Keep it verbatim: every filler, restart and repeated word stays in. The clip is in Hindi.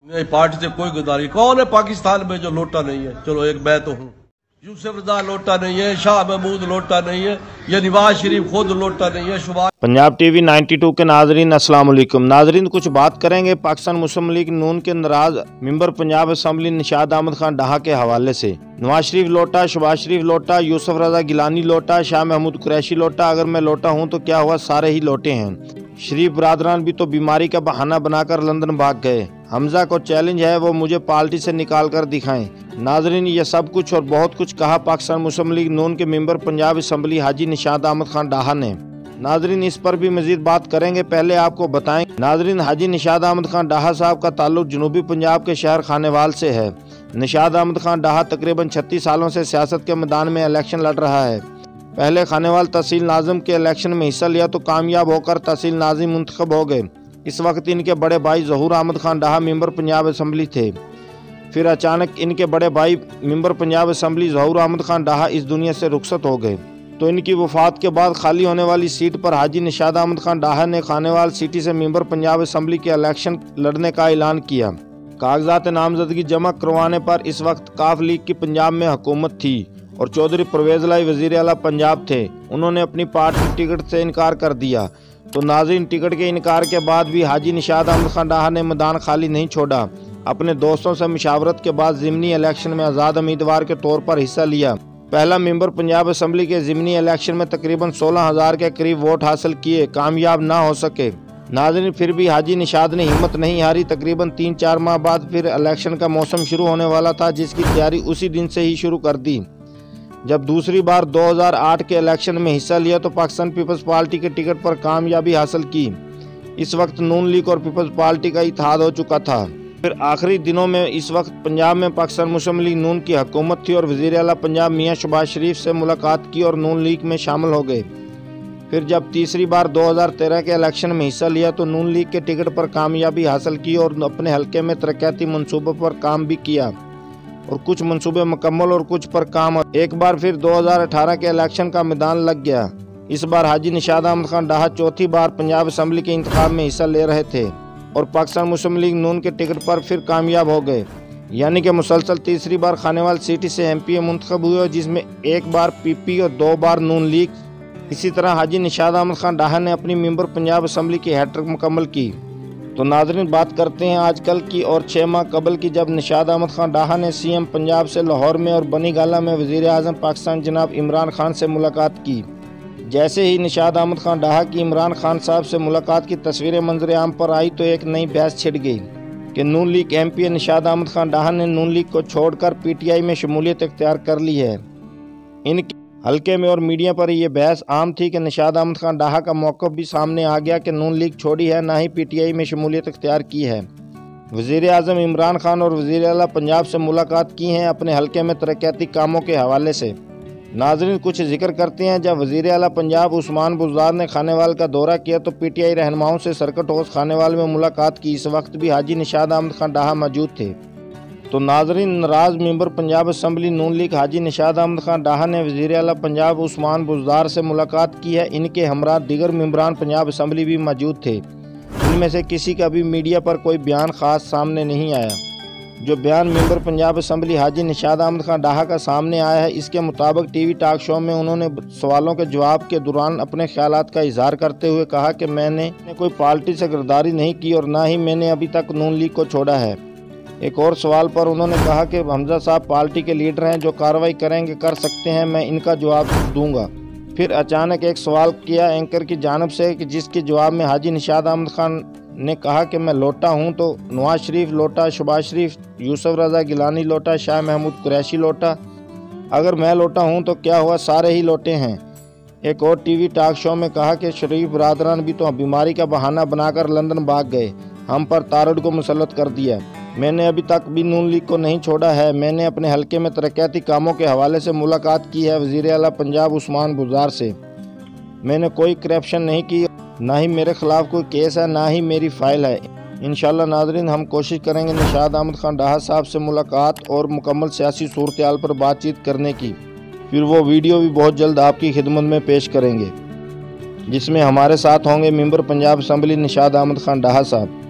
नहीं, पार्टी से कोई गद्दारी। कौन है पाकिस्तान में जो लोटा नहीं है? चलो एक मैं तो हूँ। यूसुफ रजा लोटा नहीं है, शाह महमूद लोटा नहीं है, ये नवाज शरीफ खुद लोटा नहीं है। शुभाष पंजाब टीवी बानवे के नाजरीन अस्सलाम वालेकुम। नाजरीन कुछ बात करेंगे पाकिस्तान मुस्लिम लीग नून के नाराज मेंबर पंजाब असम्बली निशात अहमद खान डाहा के हवाले से। नवाज शरीफ लोटा, शुभाष शरीफ लोटा, यूसुफ रजा गिलानी लोटा, शाह महमूद कुरैशी लोटा। अगर मैं लोटा हूँ तो क्या हुआ? सारे ही लोटे हैं। शरीफ बरादरान भी तो बीमारी का बहाना बनाकर लंदन भाग गए। हमजा को चैलेंज है वो मुझे पार्टी से निकाल कर दिखाएं। नाजरीन ये सब कुछ और बहुत कुछ कहा पाकिस्तान मुस्लिम लीग नून के मेंबर पंजाब असम्बली हाजी निशात अहमद खान डाहा ने। नाजरीन इस पर भी मजीद बात करेंगे, पहले आपको बताएं नाजरीन हाजी निशात अहमद खान डाहा साहब का ताल्लुक जनूबी पंजाब के शहर खानेवाल से है। निशात अहमद खान डाहा तकरीबन छत्तीस सालों से सियासत के मैदान में इलेक्शन लड़ रहा है। पहले खानेवाल तहसील नाजिम के इलेक्शन में हिस्सा लिया तो कामयाब होकर तहसील नाजिम मुंतखब हो गए। इस वक्त इनके बड़े भाई ज़हूर अहमद खान डाहा मेंबर पंजाब असम्बली थे। फिर अचानक इनके बड़े भाई मेंबर पंजाब असम्बली ज़हूर अहमद खान डाहा इस दुनिया से रुखसत हो गए, तो इनकी वफात के बाद खाली होने वाली सीट पर हाजी निशात अहमद खान डाहा ने खानेवाल सिटी से मेंबर पंजाब असम्बली के इलेक्शन लड़ने का ऐलान किया। कागजात नामजदगी जमा करवाने पर इस वक्त काफ लीग की पंजाब में हुकूमत थी और चौधरी परवेज लाई वजीर आला पंजाब थे। उन्होंने अपनी पार्टी टिकट से इनकार कर दिया। तो नाज़रीन टिकट के इनकार के बाद भी हाजी निशात अहमद खान डाहा ने मैदान खाली नहीं छोड़ा। अपने दोस्तों से मुशावरत के बाद ज़िमनी इलेक्शन में आज़ाद उम्मीदवार के तौर पर हिस्सा लिया। पहला मेंबर पंजाब असम्बली के ज़िमनी इलेक्शन में तकरीबन सोलह हज़ार के करीब वोट हासिल किए, कामयाब ना हो सके। नाज़रीन फिर भी हाजी निशात ने हिम्मत नहीं हारी। तकरीबन तीन चार माह बाद फिर इलेक्शन का मौसम शुरू होने वाला था, जिसकी तैयारी उसी दिन से ही शुरू कर दी। जब दूसरी बार दो हज़ार आठ के इलेक्शन में हिस्सा लिया तो पाकिस्तान पीपल्स पार्टी के टिकट पर कामयाबी हासिल की। इस वक्त नून लीग और पीपल्स पार्टी का इत्तेहाद हो चुका था। फिर आखिरी दिनों में इस वक्त पंजाब में पाकिस्तान मुस्लिम लीग नून की हुकूमत थी और वज़ीर आला पंजाब मियां शहबाज शरीफ से मुलाकात की और नून लीग में शामिल हो गए। फिर जब तीसरी बार दो हज़ार तेरह के इलेक्शन में हिस्सा लिया तो नून लीग के टिकट पर कामयाबी हासिल की और अपने हल्के में तरक्याती मनसूबों पर काम भी किया और कुछ मंसूबे मुकम्मल और कुछ पर काम। एक बार फिर दो हज़ार अठारह के इलेक्शन का मैदान लग गया। इस बार हाजी निशात अहमद खान डाहा चौथी बार पंजाब असम्बली के इंतखाब में हिस्सा ले रहे थे और पाकिस्तान मुस्लिम लीग नून के टिकट पर फिर कामयाब हो गए, यानी कि मुसलसल तीसरी बार खानेवाल सिटी से एम पी ए मुंतखब हुए, जिसमें एक बार पी पी और दो बार नून लीग। इसी तरह हाजी निशात अहमद खान डाहा ने अपनी मेंबर पंजाब असम्बली की हैट्रिक मुकम्मल की। तो नाज़रीन बात करते हैं आजकल की और छः माह कबल की, जब निशात अहमद खान डाहा ने सी एम पंजाब से लाहौर में और बनी गाला में वज़ीर आज़म पाकिस्तान जनाब इमरान खान से मुलाकात की। जैसे ही निशात अहमद खान डाहा की इमरान खान साहब से मुलाकात की तस्वीरें मंजर आम पर आई तो एक नई बहस छिड़ गई कि Noon league M P A Nishat Ahmad Khan Daha ने नून लीग को छोड़कर पी टी आई में शमूलियत इख्तियार कर ली है। इनकी हल्के में और मीडिया पर यह बहस आम थी कि निशात अहमद खान डाहा का मौक़िफ़ भी सामने आ गया कि नून लीग छोड़ी है, ना ही पी टी आई में शमूलियत इख्तियार की है। वज़ीर आज़म इमरान खान और वज़ीर आला पंजाब से मुलाकात की हैं अपने हल्के में तरक्याती कामों के हवाले से। नाज़रीन कुछ जिक्र करते हैं, जब वज़ीर आला पंजाब उस्मान बुज़दार ने खानेवाल का दौरा किया तो पी टी आई रहनुमाओं से सर्किट हाउस खानेवाल में मुलाकात की। इस वक्त भी हाजी निशात अहमद खान डाहा मौजूद थे। तो नाजरीन नाराज member Punjab assembly Noon league Haji Nishat Ahmad Khan Daha ने वज़ीर आला पंजाब उस्मान बुज़दार से मुलाकात की है। इनके हमरा दीगर मेंबरान पंजाब असम्बली भी मौजूद थे। इनमें से किसी का भी मीडिया पर कोई बयान ख़ास सामने नहीं आया। जो बयान मेंबर पंजाब असम्बली हाजी निशात अहमद खान डाहा का सामने आया है, इसके मुताबिक टी वी टॉक शो में उन्होंने सवालों के जवाब के दौरान अपने ख्यालात का इजहार करते हुए कहा कि मैंने कोई पार्टी से गद्दारी नहीं की और ना ही मैंने अभी तक नून लीग को छोड़ा है। एक और सवाल पर उन्होंने कहा कि हमजा साहब पार्टी के लीडर हैं, जो कार्रवाई करेंगे कर सकते हैं, मैं इनका जवाब दूंगा। फिर अचानक एक सवाल किया एंकर की जानिब से कि जिसके जवाब में हाजी निशात अहमद खान ने कहा कि मैं लोटा हूं, तो नवाज शरीफ लोटा, शहबाज शरीफ, यूसुफ रजा गिलानी लोटा, शाह महमूद कुरैशी लोटा। अगर मैं लोटा हूं तो क्या हुआ? सारे ही लोटे हैं। एक और टीवी टॉक शो में कहा कि शरीफ बरादरान भी तो बीमारी का बहाना बनाकर लंदन भाग गए, हम पर तारड़ को मुसल्लत कर दिया। मैंने अभी तक भी नून लीग को नहीं छोड़ा है। मैंने अपने हल्के में तरक्याती कामों के हवाले से मुलाकात की है वज़ीर आला पंजाब उस्मान बुज़दार से। मैंने कोई करप्शन नहीं की, ना ही मेरे खिलाफ कोई केस है, ना ही मेरी फ़ाइल है। इंशाअल्लाह नाज़रीन हम कोशिश करेंगे निशात अहमद खान डाहा साहब से मुलाकात और मुकम्मल सियासी सूरत-ए-हाल पर बातचीत करने की। फिर वो वीडियो भी बहुत जल्द आपकी खिदमत में पेश करेंगे, जिसमें हमारे साथ होंगे मेंबर पंजाब असम्बली निशात अहमद खान डाहा साहब।